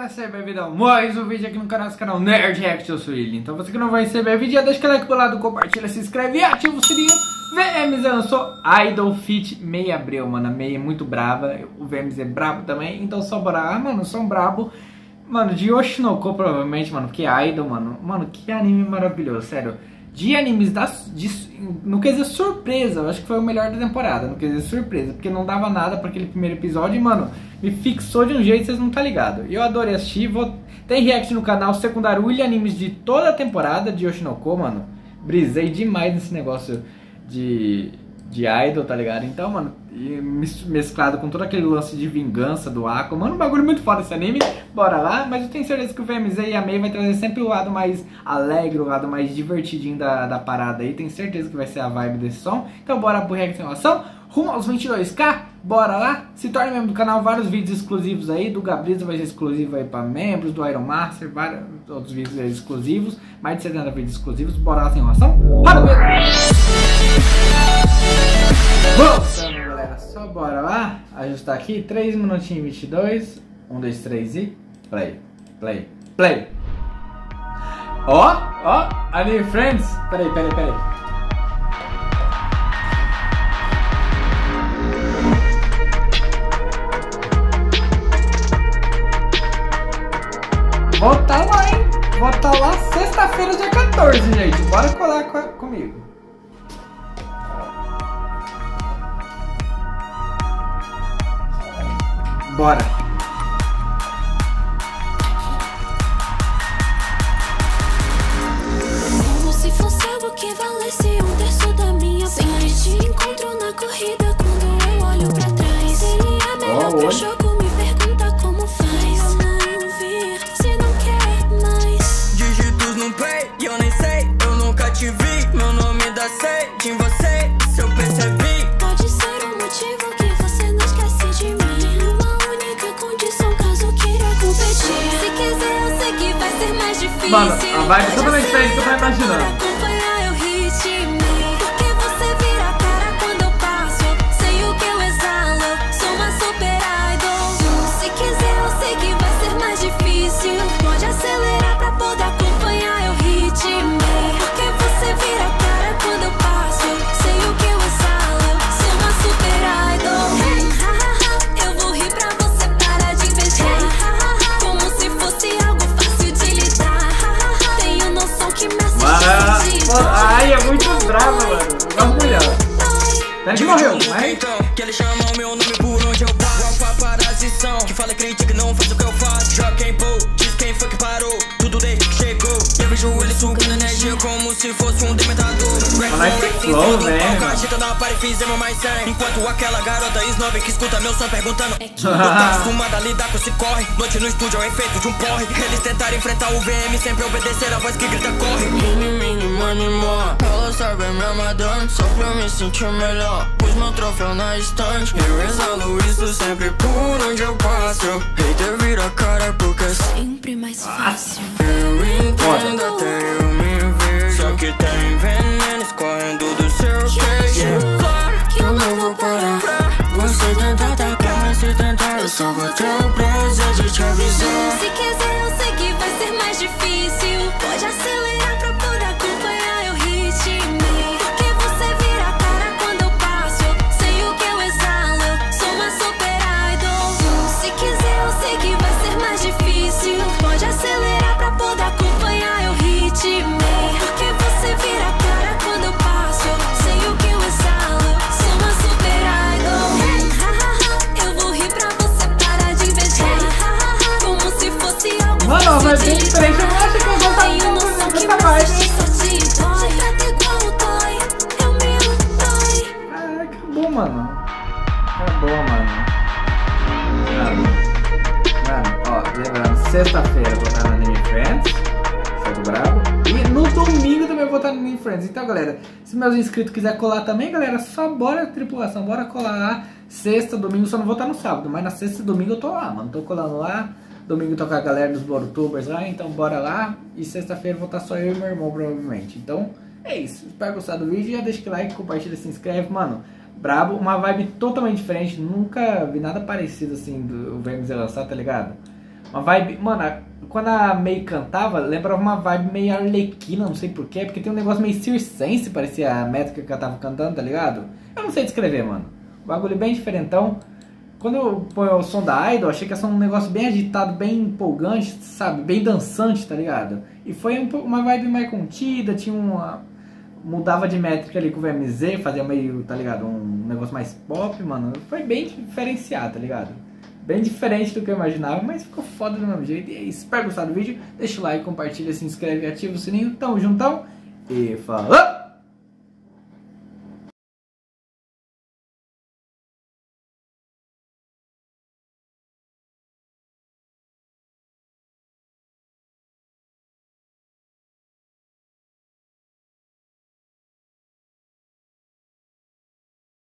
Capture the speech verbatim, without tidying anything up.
galera, seja bem-vindo a mais um vídeo aqui no canal, esse canal Nerd React, eu sou ele. Então você que não vai receber vídeo, já deixa aquele like pro lado, compartilha, se inscreve e ativa o sininho. V M Z lançou Idol Feat. Mei abriu, mano, a Mei é muito brava, o V M Z é brabo também, então só bora lá, mano, sou um brabo. Mano, de Oshinoko provavelmente, mano, porque Idol, mano, mano, que anime maravilhoso, sério. De animes da, de, no quesito surpresa, eu acho que foi o melhor da temporada, no quesito surpresa, porque não dava nada pra aquele primeiro episódio e, mano, me fixou de um jeito que vocês não tá ligado. Eu adorei assistir, vou, tem react no canal secundário e animes de toda a temporada de Oshinoko, mano. Brisei demais nesse negócio de, de idol, tá ligado? Então, mano, mesclado com todo aquele lance de vingança do Ako, mano, um bagulho muito foda esse anime, bora lá. Mas eu tenho certeza que o V M Z e a Mei vai trazer sempre o lado mais alegre, o lado mais divertidinho da, da parada aí, tenho certeza que vai ser a vibe desse som. Então bora pro react sem enrolação, rumo aos vinte e dois K, bora lá, se torne membro do canal, vários vídeos exclusivos aí, do Gabriza vai ser exclusivo aí pra membros, do Iron Master, vários outros vídeos aí exclusivos, mais de setenta vídeos exclusivos, bora lá sem enrolação, para o voltando, galera, só bora lá, ajustar aqui, três minutinhos e vinte e dois, um, dois, três e play, play, play. Ó, ó, ali, friends, peraí, peraí, peraí. Vou tá lá, hein? Vou tá lá sexta-feira, dia quatorze, gente. Bora colar com a, comigo. Bora. Como se fosse algo que valesse um terço da minha paz. Sempre te encontro na corrida quando eu olho pra trás. Seria melhor oh, pro jogo me pergunta como faz. Eu não vir, se não quer mais. Dígitos no play, e eu nem sei, eu nunca te vi. Meu nome dá sede em você, se eu percebi. Pode ser um motivo que você não esquece de mim. Uma única condição caso queira competir. Se quiser eu sei que vai ser mais difícil. Mano, a vibe é totalmente diferente do que eu tô imaginando. Pode acelerar pra poder acompanhar, eu ritmei. Porque você vira a cara quando eu passo. Sei o que eu exalo, sou uma super idol. Hey, ha, ha, ha, eu vou rir pra você parar de invejar. Como se fosse algo fácil de lidar. Tenho noção que me assiste. Ai, é muito brava, mano. Vamos melhor. Pera que morreu, mas... Então, que eles chamam meu nome por onde eu passo. Paparazzição, que fala crítica e não faz o que eu faço. Joga quem pô, diz quem foi que parou. Tudo desde que chegou. Eu vejo ele sugando energia como se fosse um dementador. Flow, né? Agitando party, fizemos mais cem. Enquanto aquela garota snob que escuta meu som perguntando Eu tô acostumada a lidar com esse corre. Noite no estúdio é o efeito de um porre. Eles tentaram enfrentar o V M, sempre obedecer a voz que grita corre. Mini, mini, money, more. Ela sabe me amadando, só pra eu me sentir melhor. Pus meu troféu na estante, eu exalo isso sempre por onde eu passo. Hater vira cara porque é sempre mais fácil. Eu entendo até eu me vejo. Só que tem veneno escorrendo do seu queijo. Claro que eu não vou parar. Você tenta atacar, mas se tentar eu só vou ter o prazer de te avisar. Se quiser eu sei que vai ser mais difícil. Pode acelerar pra poder acompanhar, eu ritmei. Porque você vira a cara quando eu passo. Sei o que eu exalo, sou uma super idol. Se quiser eu sei que vai ser mais difícil. Pode acelerar pra poder acompanhar, eu ritmei. Porque você vira a cara quando eu passo. Sei o que eu exalo, sou uma super idol. Hey, ha, ha, ha, eu vou rir pra você parar de invejar. Como se fosse algo Mano, mas fácil bem de diferente, eu lidar. não acho que eu vou estar Tenho noção que me assiste só te dói. Você trata igual dói, eu mesmo dói. Ah, acabou, mano. Acabou, mano. Mano, mano, ó, lembrando, sexta-feira eu vou estar no Anime Friends, show do brabo. E no domingo também eu vou estar no Anime Friends. Então, galera, se meus inscritos quiserem colar também, galera, só bora tripulação, bora colar lá. Sexta, domingo, só não vou estar no sábado, mas na sexta e domingo eu tô lá, mano. Tô colando lá. Domingo eu tô com a galera dos Borutubers lá, então bora lá. E sexta-feira vou estar só eu e meu irmão, provavelmente. Então, é isso. Espero gostar do vídeo. Já deixa o like, compartilha, se inscreve, mano. Brabo, uma vibe totalmente diferente. Nunca vi nada parecido assim do V M Z lançar, tá ligado? Uma vibe, mano, a, quando a May cantava, lembrava uma vibe meio arlequina, não sei porquê, porque tem um negócio meio circense, parecia a métrica que ela tava cantando, tá ligado? Eu não sei descrever, mano. O bagulho bem diferentão. Quando eu ponho o som da Idol, achei que ia ser um negócio bem agitado, bem empolgante, sabe? Bem dançante, tá ligado? E foi um, uma vibe mais contida, tinha uma... Mudava de métrica ali com o V M Z, fazia meio, tá ligado? Um negócio mais pop, mano. Foi bem diferenciado, tá ligado? Bem diferente do que eu imaginava, mas ficou foda do mesmo jeito. E é isso, espero gostar do vídeo. Deixa o like, compartilha, se inscreve e ativa o sininho. Tamo juntão e falou!